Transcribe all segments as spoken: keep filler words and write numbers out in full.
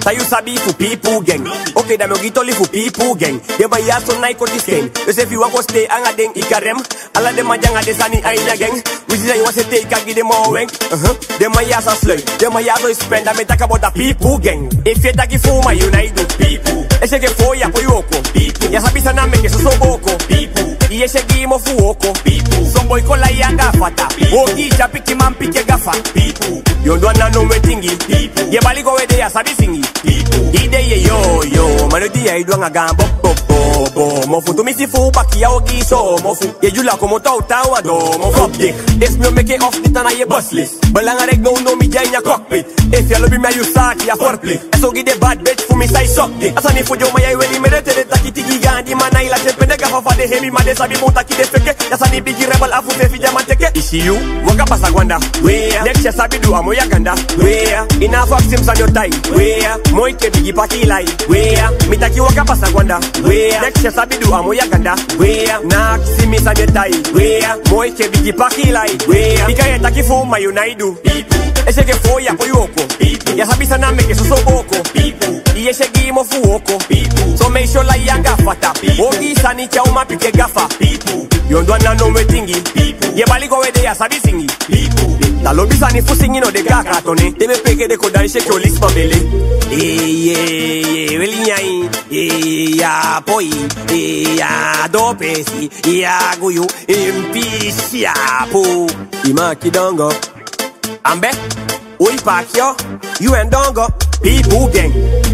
Sa you sabi for people gang. Okay, da me gito li for people gang. Dem ba ya so nai ko disken. Cause if you want to stay anga den ikarem. Alla dem ma janga desani aina gang. We say you want to take a give them more wank. Uh-huh. Dem ma ya so slug. Dem ma ya so spend. I me talk about the people gang. If you take for my united people. Ese que foi a poyoko. People. Ya sabi sana me que so boko. People. Y ese gimo fuoko. People. Some boy kola yanga fata. Ogi chapiki man pike gafa. People. You don't know no tingi. People. Ye bali go de ya sabi singi. People. Ide ye yo yo. Mano dia idu nga gambo bo bo bo. Mo fu tu mi si fu baki ya ogi so mo fu. Ye jula como tauta wa do mo fu dick. This me make it off the tana ye bus list. Balanga reg no no mi janya cockpit. If you love me you start ya foreplay. So give the bad bitch fu mi sai suck dick. Asani fu jo maya weli merete de takiti gigandi manai la chepende gafa fa de hemi made sabi monta ki de feke. Asani bigi rebel afu fe fi jamanteke. Isi you waka pasa gwanda. Where next year sabi do amoya ganda. Where ina fuck sims on your tie. Where moi ke bigi paki lai. Where mitaki waka pasa gwanda. Where next year sabi do amoya ganda. Where na simis on your tie. Where moi ke bigi paki lai. Where bika taki fu ma unaidu. Ese que foi a poyoko. Ya sabi sana me que so so boko. Y ese gimo fuoko. So make sure la yanga fata. Ogi sani cha uma pike gafa. You don't know me tingi. Ye bali go de ya sabi singi. La lobby sani fu singi no de gaka tone. Te me peke de kodani shake your lips pabele. Eh yeah weli nyai. Eh ya poi. Eh ya dopesi. Ya guyu impisia po. Ima kidongo. Ambe, oi pakyo, you and dongo, people gang.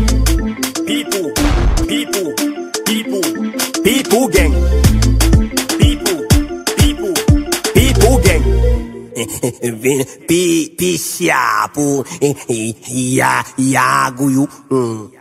People, people, people, people gang. People, people, people gang. Pi, pi, siapo, ya, ya, guyu.